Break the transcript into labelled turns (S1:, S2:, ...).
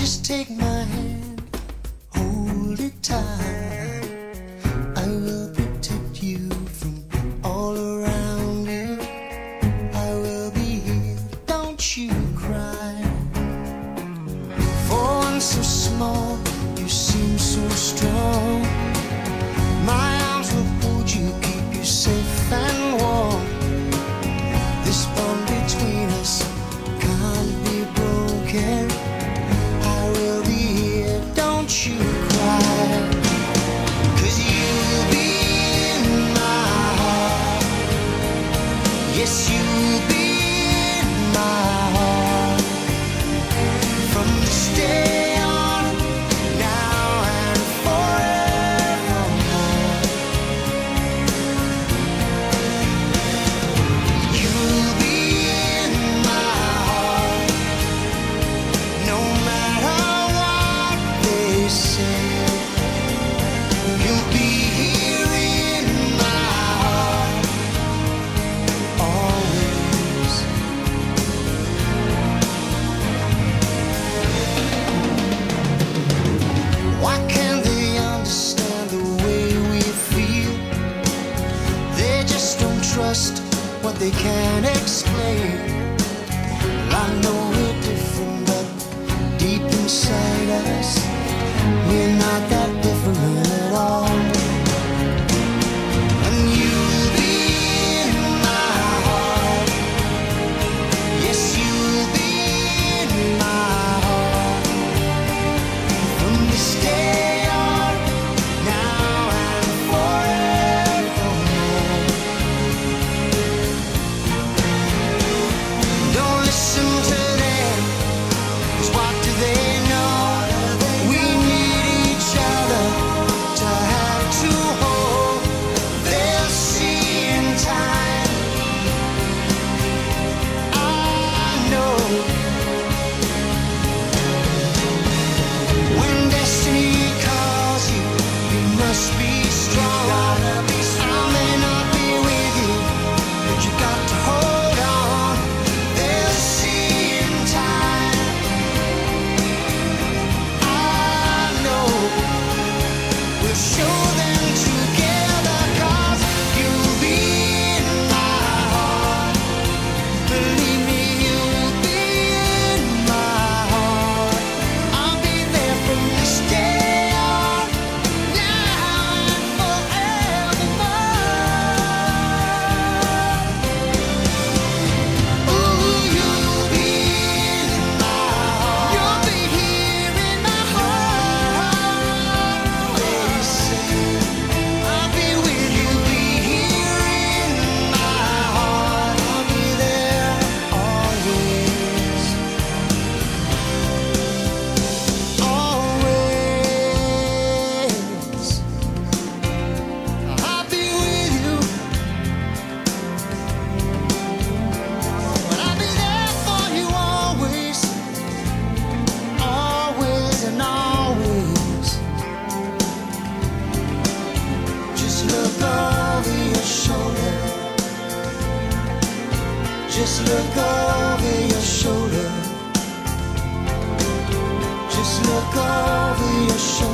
S1: Just take my hand, hold it tight. I will protect you from all around you. I will be here, don't you cry. For one so small, you seem so strong. My arms will hold you, keep you safe and warm. This bond between us can't be broken. I will be here, don't you cry. 'Cause you'll be in my heart. Yes, you'll be in my heart. From this day on, now and forevermore. You'll be in my heart. No matter what they say, you'll be here in my heart. Always. Why can't they understand the way we feel? They just don't trust what they can't explain. Well, I know we're different, but deep inside us, we're not that different at all. And you'll be in my heart. Yes, you'll be in my heart. From this day on, now and forevermore. Don't listen to them, 'cause what do they know? We need each other to have to hold. They'll see in time. I know. When destiny calls you, you must be strong. I may not be with you, but you got to hold on. They'll see in time. I know. We'll show them together, 'cause you'll be in my heart. Believe me, you'll be in my heart. I'll be there from this day on, now and forevermore. Ooh, you'll be in my heart. You'll be here in my heart. Always say, I'll be with you. Be here in my heart. I'll be there always. Always. I'll be with you. But I'll be there for you always. Always and always. Just look over your shoulder. Just look over your shoulder. Just look over your shoulder.